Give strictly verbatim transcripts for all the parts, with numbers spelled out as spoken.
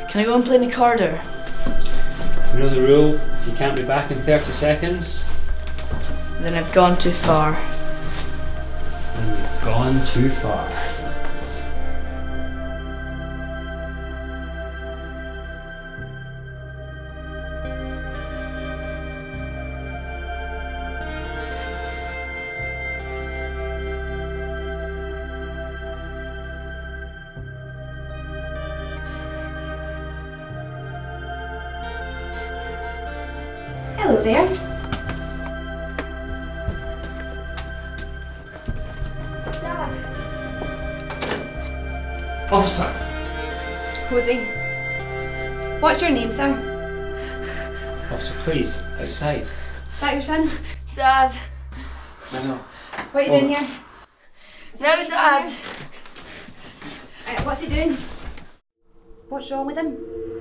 Can I go and play in the corridor? You know the rule, if you can't be back in thirty seconds... Then I've gone too far. Then you've gone too far. Hello there. Dad. Officer! Hosey. What's your name, sir? Officer, please, outside. Is that your son? Dad. I know. What are you Oh. doing here? Is No, that what you're Dad. doing here? Uh, what's he doing? What's wrong with him?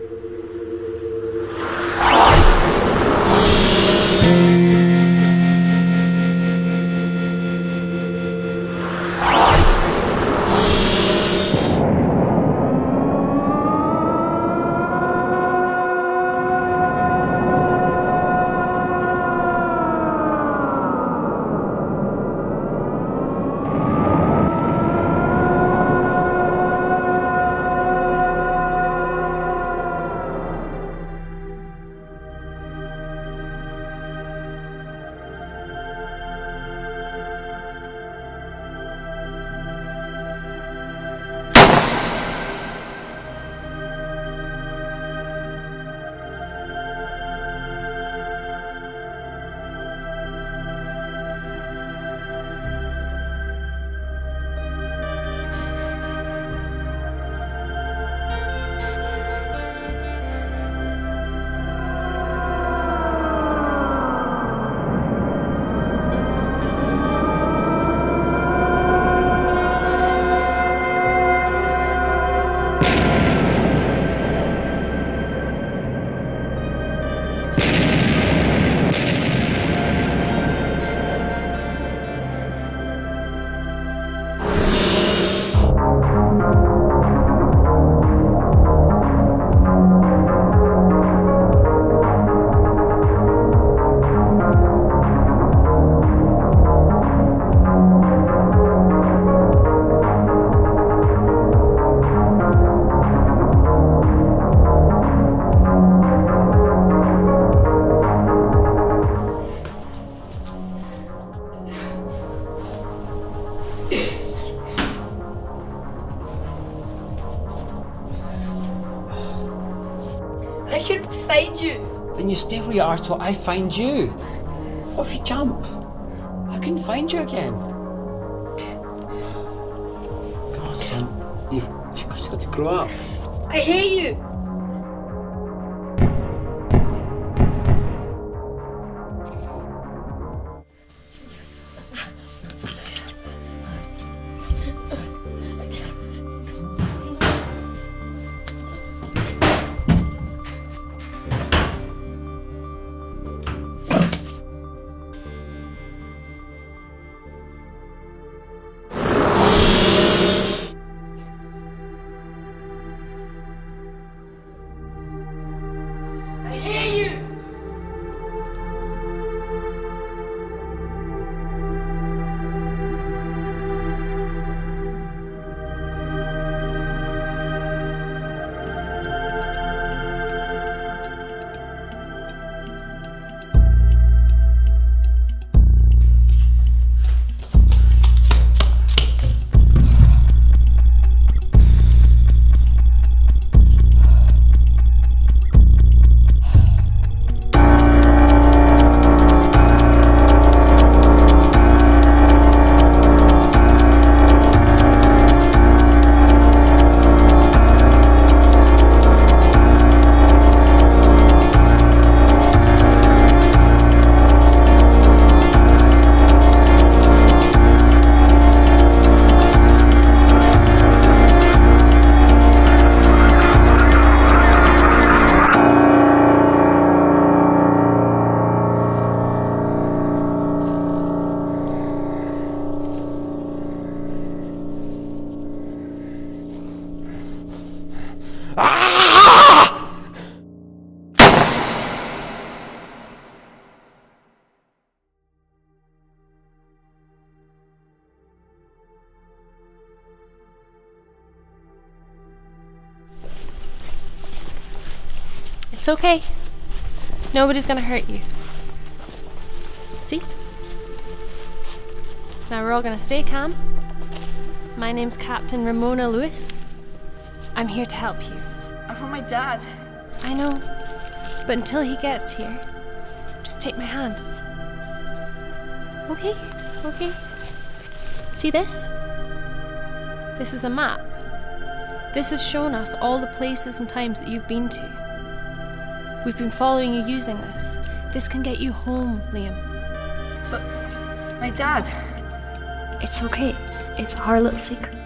I couldn't find you. Then you stay where you are till I find you. What if you jump? I couldn't find you again. God, son, you've, you've just got to grow up. I hate you. It's okay. Nobody's gonna hurt you. See? Now we're all gonna stay calm. My name's Captain Ramona Lewis. I'm here to help you. I want my dad. I know, but until he gets here, just take my hand. Okay, okay. See this? This is a map. This has shown us all the places and times that you've been to. We've been following you using this. This can get you home, Liam. But my dad. It's okay. It's our little secret.